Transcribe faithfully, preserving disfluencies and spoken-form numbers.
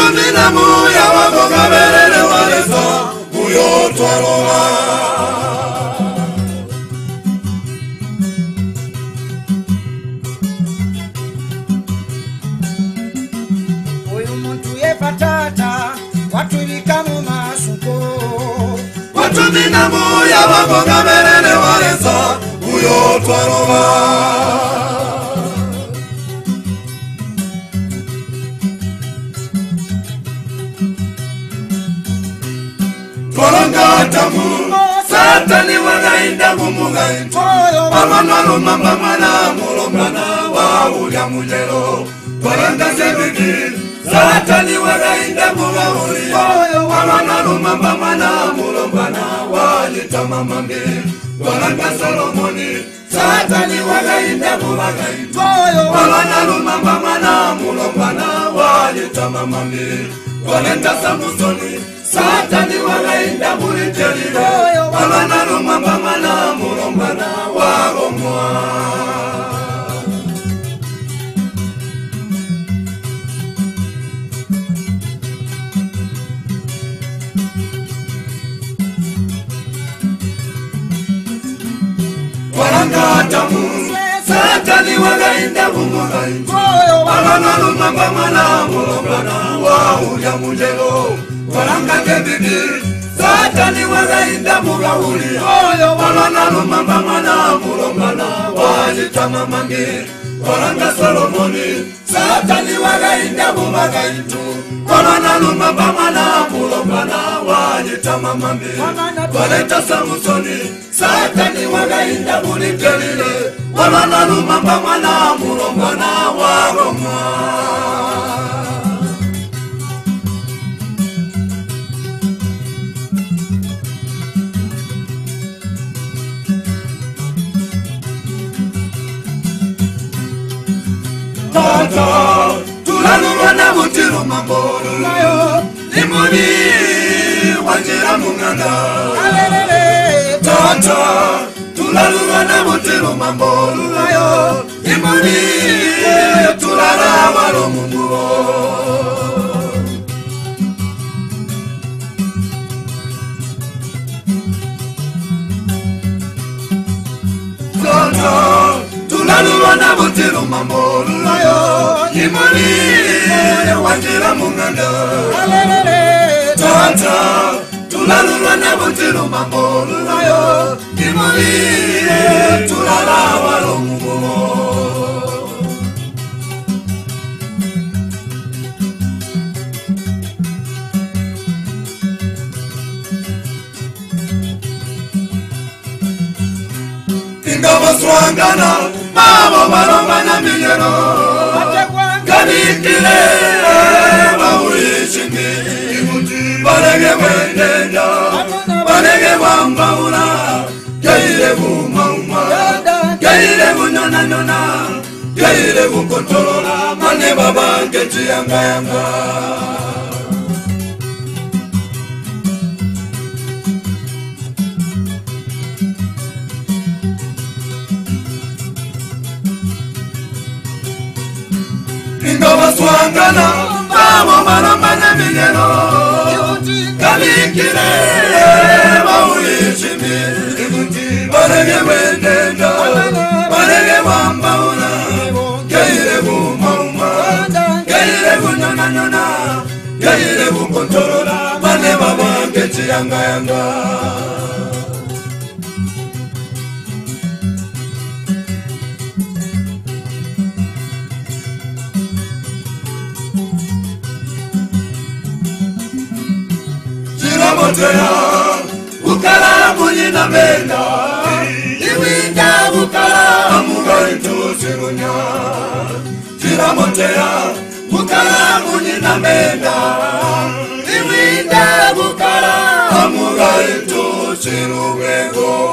Watumina muya wagoga berele waleza uyo twarola. Uyu muntu ye patata watulika mu masuko. Watumina muya wagoga berele waleza uyo twarola. Twarangatamu Satani wagainda mumugaito Walwana lumamba mwana mulongana wa ulya mujelo. Twaranga sebiki Satani wagainda mugauli Walwana lumamba mwana mulongana wa jitama mambi. Twaranga Solomoni Satani wagainda mumagaito Walwana lumamba mwana mulongana wa jitama mambi. Twaranga Samusoni Satani wagainda mulitelile Walwana lumamba mana mulombana wagomwa. Twarangatamu Satani wagainda mumugaito Walwana lumamba mana mulombana wa ulya mujelo. Twaranga kebiki Satani wagainda mugauli Walwana lumamba mana mulombana wajitama mangi. Twaranga Solomoni Satani wagainda mumagaitu Walwana lumamba mana mulombana wajitama mambi. Twareta Samusoni Satani wagainda mulitelile Walwana lumamba mana mulombana wagomwa. Tata, tulalulwa na mutiru mambolo Limoni, wajira munganda. Tata, tulalulwa na mutiru mambolo Limoni, tulala walo munguo. Tata, tulalulwa na mutiru mambolo Limoni, wajira munganda. Tata, tulalulwa na mutiru mambolo Limoni, tulala walo munguo. Ingaba swangana Babo baromana minyero Ganikile Bawishimi Barege wendenda Barege wambaula Gaire bumauma Gaire bunyona nyona Gaire bukotorola Mane babange chiyanga yanga. Ingaba swangana Babo baromana minyero Ganikile Bawishimi Barege wendenda Barege wambaula Gaire bumauma Gaire bunyona nyona Gaire bukotorola Mane babange chiyanga yanga. Motea, ukala munyina menda Iwinda ukala mugaito sirunya. Tira motea, ukala munyina menda Iwinda ukala mugaito siruwego.